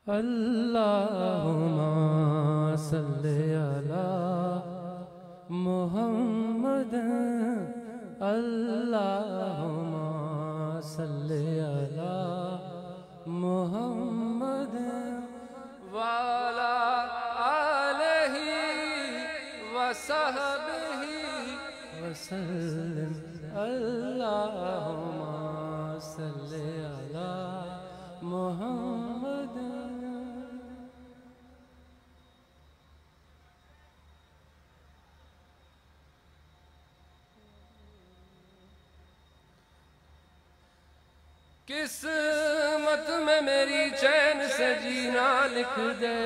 اللہم صلی علی محمد اللہم صلی علی محمد وعلی آلہ وصحبہ وسلم اللہم صلی علی محمد. قسمت میں میری چین سے جینا لکھ دے،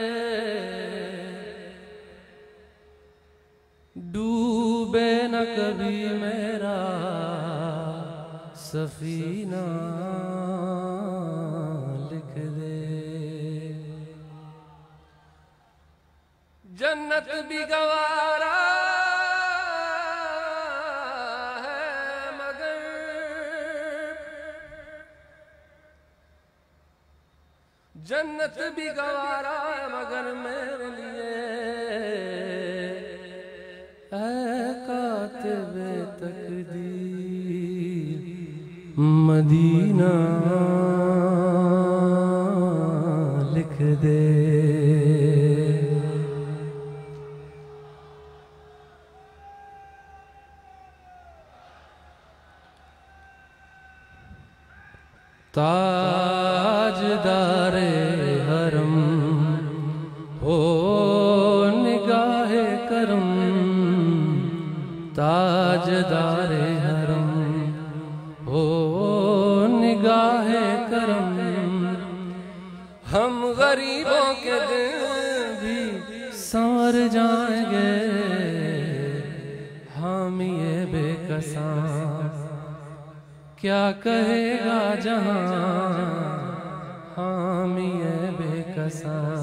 ڈوبے نہ کبھی میرا سفینہ لکھ دے. جنت بھی گوارا جنت بھی گوارا ہے مگر میرے لیے اے کاتب تقدیر مدینہ لکھ دے. تاجدار حرم ہو نگاہ کرم، تاجدار حرم ہو نگاہ کرم. ہم غریبوں کے دل بھی سنور جائیں گے، حامی بے کساں کیا کہے گا جہاں، حامی بے کساں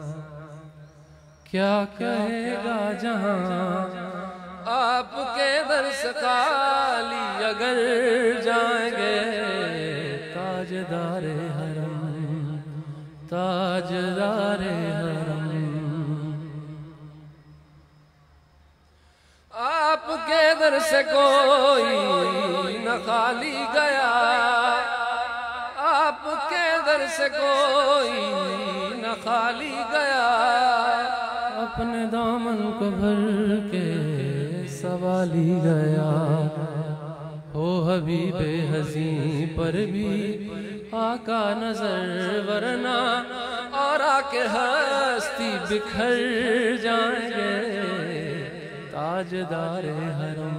کیا کہے گا جہاں. آپ کے در سے خالی اگر جائیں گے، تاجدار حرم تاجدار حرم. آپ کے در سے کوئی نہ خالی گیا، آپ کے در سے کوئی نہ خالی گیا. اپنے دامن کو بھر کے سوالی گیا، ہو حبیب حزین پر بھی آقا نظر، ورنہ اور آ کے ہستی بکھر جائیں گے. تاجدار حرم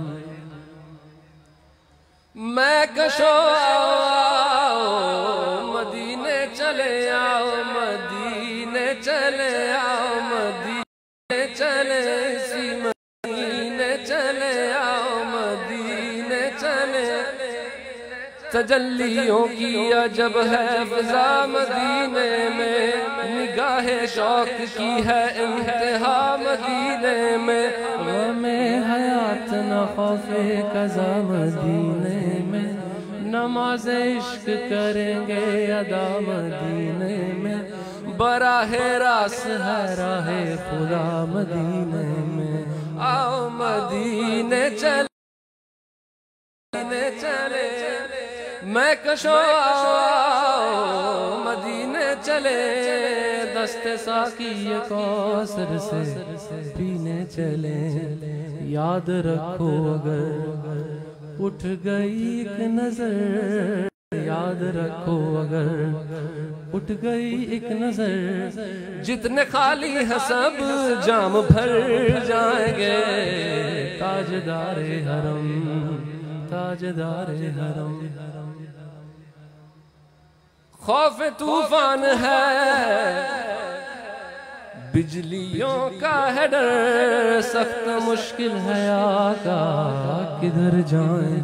میں کشو آؤ مدینے چلے آؤ، مدینے چلے آؤ، مدینے چلے اسی مدینے چلے آؤ، مدینے چلے. تجلیوں کی عجب ہے فضا مدینے میں، نگاہ شوق کی ہے انتہا مدینے میں. غم حیات نہ خوف قضا مدینے میں، نماز عشق کریں گے ادا مدینے میں. براہ راست ہے راہ خدا مدینے میں. آؤ مدینے چلے چلے میں کشو آؤ مدینے چلے، دست ساقی کوثر سے پینے چلے. یاد رکھو اگر اٹھ گئی ایک نظر، یاد رکھو اگر اٹھ گئی ایک نظر، جتنے خالی ہیں سب جام بھر جائیں گے. تاجدار حرم تاجدار حرم. خوف طوفان ہے بجلیوں کا ہے ڈر، سخت مشکل ہے آقا کدھر جائیں.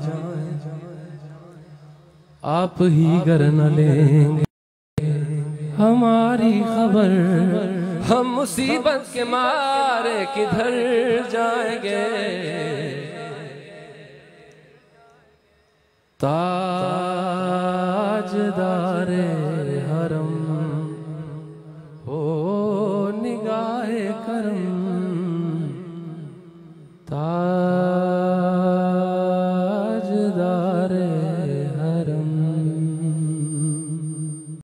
آپ ہی گر نہ لیں گے ہماری خبر، ہم مصیبت کے مارے کدھر جائیں گے. تاجدار